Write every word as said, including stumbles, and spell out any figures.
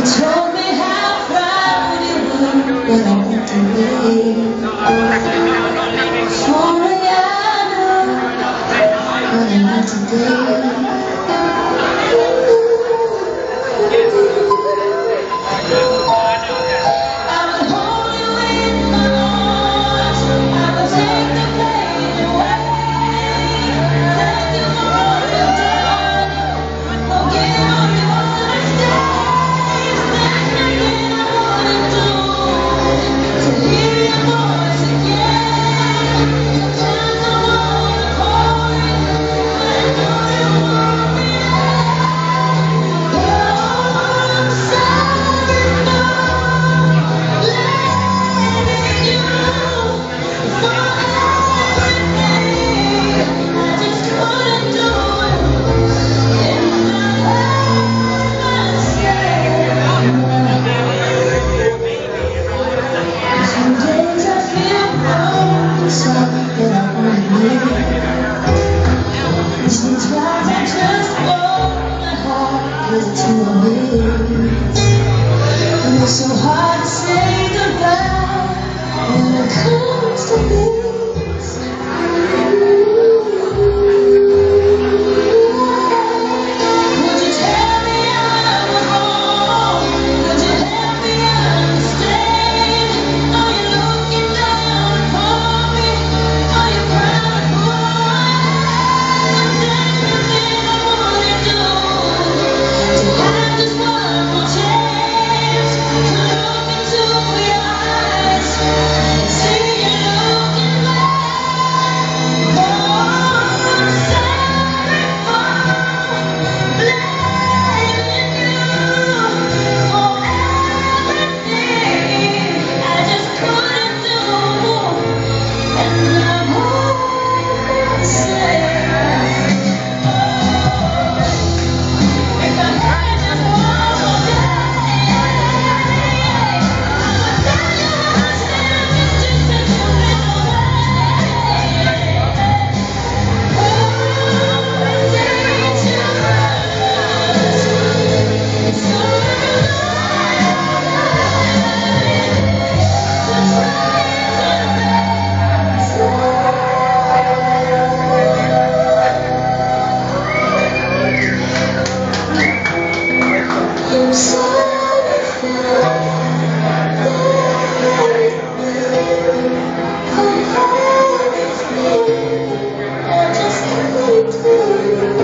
told me how proud you were when I went away. If only I knew what I know today. And it's so hard to say goodbye when it comes to this. Would you tell me I was wrong? Would you help me understand? Are you looking down upon me? Are you proud of who I am? There's nothing I wanna do to have this one more chance to look into your eyes, see you looking back. Oh, I'm sorry for blaming you for everything I just couldn't do, and I'm always saying, oh, if I had just one more day, I would tell you how much that I missed you since you've been away. Oh, it's dangerous. It's so I'm sorry for everything I just couldn't do.